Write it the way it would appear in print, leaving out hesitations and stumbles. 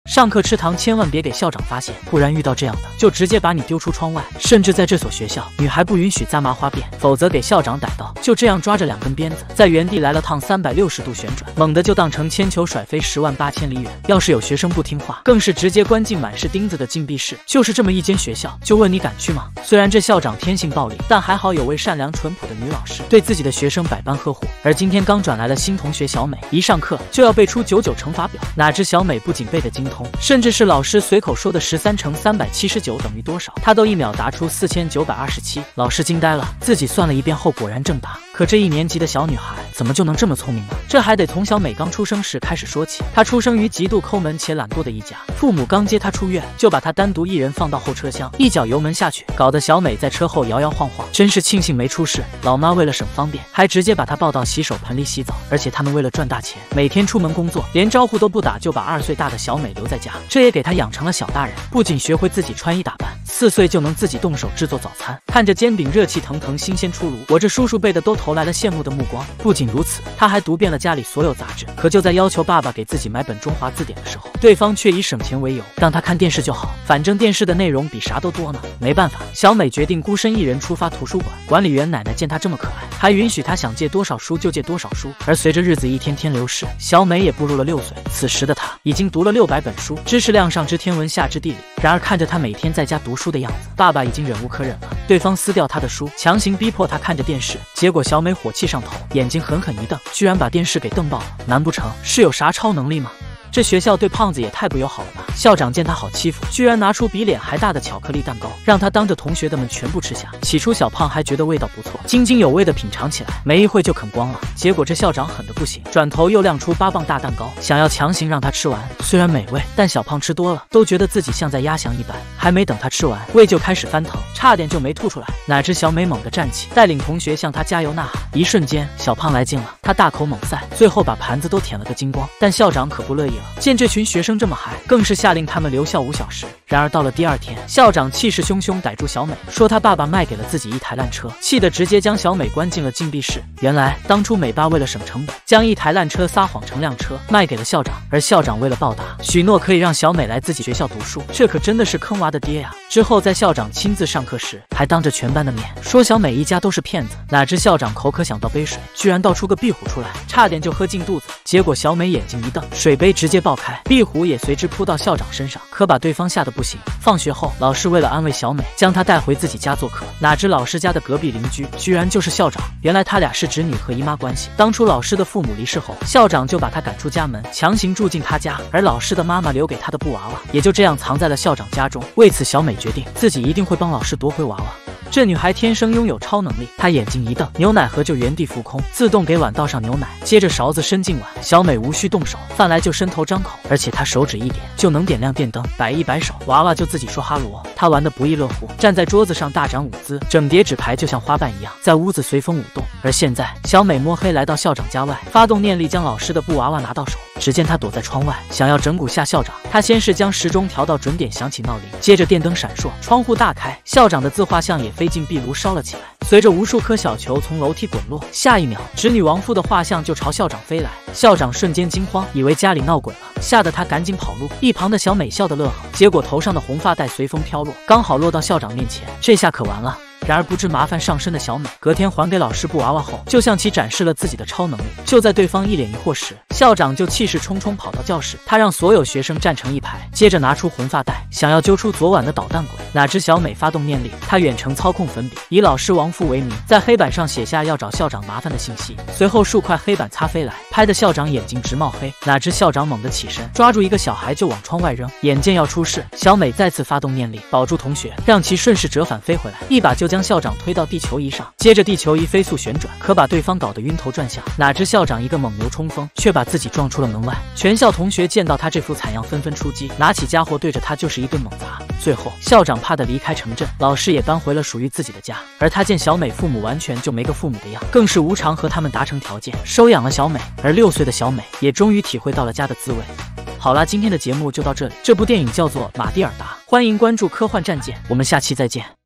上课吃糖千万别给校长发现，不然遇到这样的就直接把你丢出窗外。甚至在这所学校，女孩不允许扎麻花辫，否则给校长逮到。就这样抓着2根鞭子，在原地来了趟360度旋转，猛地就当成铅球甩飞108000里远。要是有学生不听话，更是直接关进满是钉子的禁闭室。就是这么一间学校，就问你敢去吗？虽然这校长天性暴力，但还好有位善良淳朴的女老师，对自己的学生百般呵护。而今天刚转来了新同学小美，一上课就要背出99乘法表，哪知小美不仅背得精通，甚至是老师随口说的13乘379等于多少，她都1秒答出4927。老师惊呆了，自己算了一遍后果然正答。可这1年级的小女孩怎么就能这么聪明呢？这还得从小美刚出生时开始说起。她出生于极度抠门且懒惰的一家，父母刚接她出院，就把她单独一人放到后车厢，一脚油门下去，搞得小美在车后摇摇晃晃。真是庆幸没出事。老妈为了省方便，还直接把她抱到洗手盆里洗澡。而且他们为了赚大钱，每天出门工作，连招呼都不打，就把2岁大的小美留在家。这也给她养成了小大人，不仅学会自己穿衣打扮，4岁就能自己动手制作早餐。看着煎饼热气腾腾，新鲜出炉，我这叔叔辈的都投来了羡慕的目光。不仅如此，他还读遍了家里所有杂志。可就在要求爸爸给自己买本中华字典的时候，对方却以省钱为由，让他看电视就好，反正电视的内容比啥都多呢。没办法，小美决定孤身一人出发图书馆。管理员奶奶见她这么可爱，还允许她想借多少书就借多少书。而随着日子一天天流逝，小美也步入了6岁。此时的她已经读了600本书，知识量上知天文下知地理。然而看着她每天在家读书的样子，爸爸已经忍无可忍了。对方撕掉她的书，强行逼迫她看着电视，结果小美火气上头，眼睛狠狠一瞪，居然把电视给瞪爆了。难不成是有啥超能力吗？这学校对胖子也太不友好了吧！校长见他好欺负，居然拿出比脸还大的巧克力蛋糕，让他当着同学的们全部吃下。起初小胖还觉得味道不错，津津有味地品尝起来，没一会就啃光了。结果这校长狠得不行，转头又亮出8磅大蛋糕，想要强行让他吃完。虽然美味，但小胖吃多了，都觉得自己像在压翔一般。还没等他吃完，胃就开始翻腾，差点就没吐出来。哪知小美猛地站起，带领同学向他加油呐喊。一瞬间，小胖来劲了，他大口猛塞，最后把盘子都舔了个精光。但校长可不乐意了，见这群学生这么嗨，更是下令他们留校5小时。然而到了第2天，校长气势汹汹逮住小美，说他爸爸卖给了自己一台烂车，气得直接将小美关进了禁闭室。原来当初美爸为了省成本，将一台烂车撒谎成辆车卖给了校长，而校长为了报答，许诺可以让小美来自己学校读书。这可真的是坑娃的爹呀！之后在校长亲自上课时，还当着全班的面说小美一家都是骗子。哪知校长口渴想倒杯水，居然倒出个壁虎出来，差点就喝进肚子。结果小美眼睛一瞪，水杯直接爆开，壁虎也随之扑到校长身上，可把对方吓得不行。放学后，老师为了安慰小美，将她带回自己家做客。哪知老师家的隔壁邻居居然就是校长，原来他俩是侄女和姨妈关系。当初老师的父母离世后，校长就把她赶出家门，强行住进他家，而老师的妈妈留给他的布娃娃也就这样藏在了校长家中。为此，小美决定自己一定会帮老师夺回娃娃。这女孩天生拥有超能力，她眼睛一瞪，牛奶盒就原地浮空，自动给碗倒上牛奶，接着勺子伸进碗，小美无需动手，饭来就伸头张口，而且她手指一点就能点亮电灯，摆一摆手，娃娃就自己说哈罗。她玩得不亦乐乎，站在桌子上大展舞姿，整叠纸牌就像花瓣一样在屋子随风舞动。而现在，小美摸黑来到校长家外，发动念力将老师的布娃娃拿到手。只见她躲在窗外，想要整蛊下校长。她先是将时钟调到准点响起闹铃，接着电灯闪烁，窗户大开，校长的自画像也飞进壁炉烧了起来。随着无数颗小球从楼梯滚落，下一秒，侄女王夫的画像就朝校长飞来。校长瞬间惊慌，以为家里闹鬼了，吓得他赶紧跑路。一旁的小美笑得乐呵，结果头上的红发带随风飘落，刚好落到校长面前，这下可完了。然而不知麻烦上身的小美，隔天还给老师布娃娃后，就向其展示了自己的超能力。就在对方一脸疑惑时，校长就气势冲冲跑到教室，他让所有学生站成一排，接着拿出红发带，想要揪出昨晚的捣蛋鬼。哪知小美发动念力，她远程操控粉笔，以老师王父为名，在黑板上写下要找校长麻烦的信息。随后数块黑板擦飞来，拍得校长眼睛直冒黑。哪知校长猛地起身，抓住一个小孩就往窗外扔。眼见要出事，小美再次发动念力，保住同学，让其顺势折返飞回来，一把就将校长推到地球仪上，接着地球仪飞速旋转，可把对方搞得晕头转向。哪知校长一个猛牛冲锋，却把自己撞出了门外。全校同学见到他这副惨样，纷纷出击，拿起家伙对着他就是一顿猛砸。最后校长怕得离开城镇，老师也搬回了属于自己的家。而他见小美父母完全就没个父母的样，更是无偿和他们达成条件，收养了小美。而6岁的小美也终于体会到了家的滋味。好啦，今天的节目就到这里。这部电影叫做《马蒂尔达》，欢迎关注科幻战舰，我们下期再见。